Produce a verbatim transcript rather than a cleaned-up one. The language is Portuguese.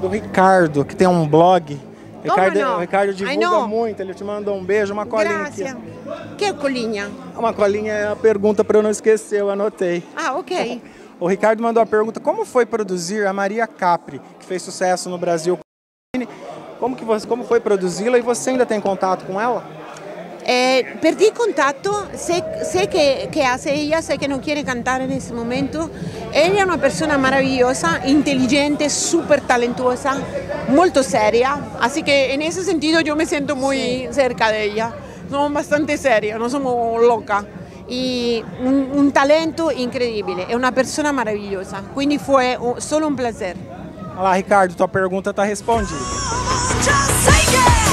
do Ricardo, que tem um blog. Ricardo, no? o Ricardo divulga muito, ele te mandou um beijo, uma colinha Grazie. aqui. Que colinha? Uma colinha é a pergunta para eu não esquecer, eu anotei. Ah, ok. O Ricardo mandou a pergunta, como foi produzir a Maria Capri, que fez sucesso no Brasil? Como, que você, como foi produzi-la e você ainda tem contato com ela? Eh, perdí contacto, sé, sé que, que hace ella, sé que no quiere cantar en ese momento. Ella es una persona maravillosa, inteligente, súper talentuosa, muy seria. Así que en ese sentido yo me siento muy sí. cerca de ella. Somos bastante serios, no somos locas. Y un, un talento increíble, es una persona maravillosa. Quindi fue un, solo un placer. Olha lá, Ricardo, tua pergunta está respondida.